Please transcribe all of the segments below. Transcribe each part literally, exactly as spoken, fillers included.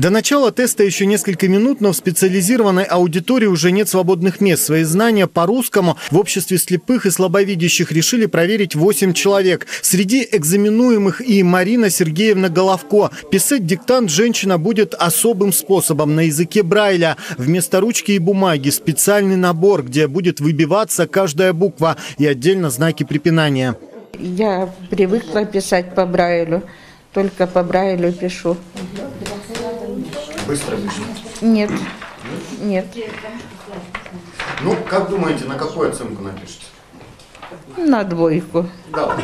До начала теста еще несколько минут, но в специализированной аудитории уже нет свободных мест. Свои знания по русскому в обществе слепых и слабовидящих решили проверить восемь человек. Среди экзаменуемых и Марина Сергеевна Головко. Писать диктант женщина будет особым способом, на языке Брайля. Вместо ручки и бумаги специальный набор, где будет выбиваться каждая буква и отдельно знаки препинания. Я привыкла писать по Брайлю, только по Брайлю пишу. Быстро пишете? Нет, нет. Ну, как думаете, на какую оценку напишете? На двойку. Да.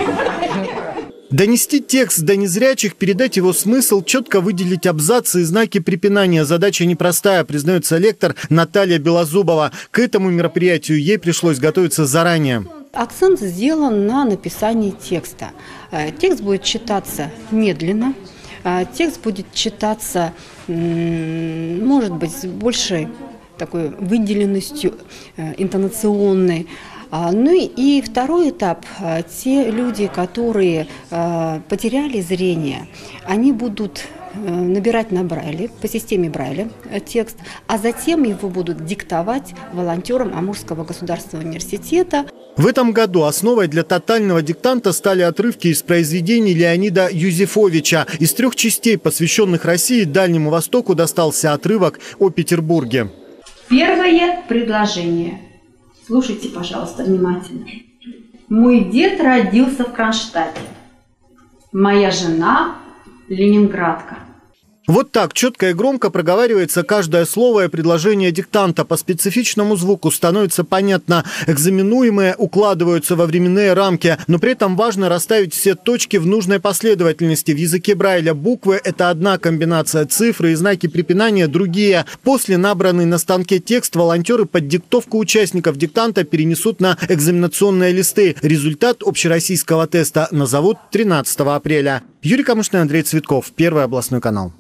Донести текст до незрячих, передать его смысл, четко выделить абзацы и знаки препинания. Задача непростая, признается лектор Наталья Белозубова. К этому мероприятию ей пришлось готовиться заранее. Акцент сделан на написании текста. Текст будет читаться медленно. Текст будет читаться, может быть, с большей такой выделенностью интонационной. Ну и второй этап. Те люди, которые потеряли зрение, они будут набирать на Брайле, по системе Брайля текст, а затем его будут диктовать волонтерам Амурского государственного университета. В этом году основой для тотального диктанта стали отрывки из произведений Леонида Юзефовича. Из трех частей, посвященных России и Дальнему Востоку, достался отрывок о Петербурге. Первое предложение. Слушайте, пожалуйста, внимательно. Мой дед родился в Кронштадте. Моя жена – ленинградка. Вот так четко и громко проговаривается каждое слово и предложение диктанта. По специфичному звуку становится понятно. Экзаменуемые укладываются во временные рамки, но при этом важно расставить все точки в нужной последовательности. В языке Брайля буквы – это одна комбинация, цифры и знаки препинания – другие. После набранный на станке текст волонтеры под диктовку участников диктанта перенесут на экзаменационные листы. Результат общероссийского теста назовут тринадцатого апреля. Юрий Камышный, Андрей Цветков, Первый областной канал.